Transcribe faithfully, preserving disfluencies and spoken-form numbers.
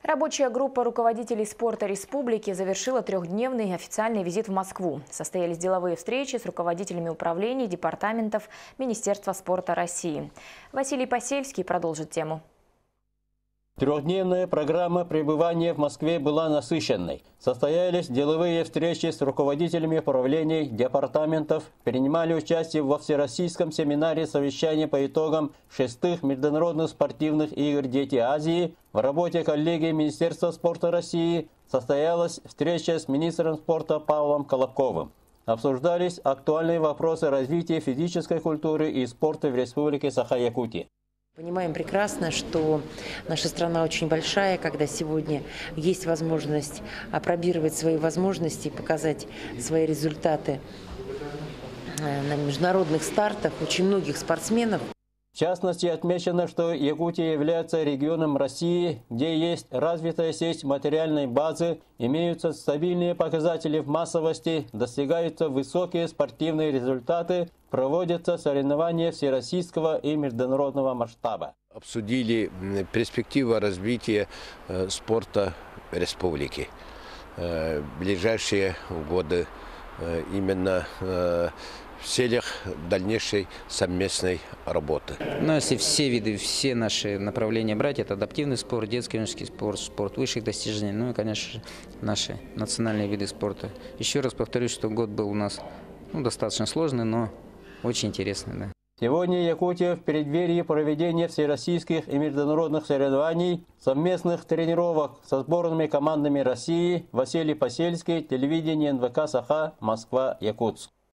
Рабочая группа руководителей спорта республики завершила трехдневный официальный визит в Москву. Состоялись деловые встречи с руководителями управлений, департаментов Министерства спорта России. Василий Посельский продолжит тему. Трехдневная программа пребывания в Москве была насыщенной. Состоялись деловые встречи с руководителями управлений, департаментов, принимали участие во всероссийском семинаре совещания по итогам шестых международных спортивных игр «Дети Азии». В работе коллегии Министерства спорта России состоялась встреча с министром спорта Павлом Колобковым. Обсуждались актуальные вопросы развития физической культуры и спорта в Республике Саха-Якутия. Понимаем прекрасно, что наша страна очень большая, когда сегодня есть возможность опробировать свои возможности, показать свои результаты на международных стартах очень многих спортсменов. В частности, отмечено, что Якутия является регионом России, где есть развитая сеть материальной базы, имеются стабильные показатели в массовости, достигаются высокие спортивные результаты, проводятся соревнования всероссийского и международного масштаба. Обсудили перспективы развития спорта республики. В ближайшие годы именно в целях дальнейшей совместной работы. Ну, если все виды, все наши направления брать, это адаптивный спорт, детский юношеский спорт, спорт высших достижений, ну и, конечно же, наши национальные виды спорта. Еще раз повторюсь, что год был у нас ну, достаточно сложный, но очень интересный. Да. Сегодня Якутия в преддверии проведения всероссийских и международных соревнований, совместных тренировок со сборными командами России. Василий Посельский, телевидение эн вэ ка Саха, Москва, Якутск.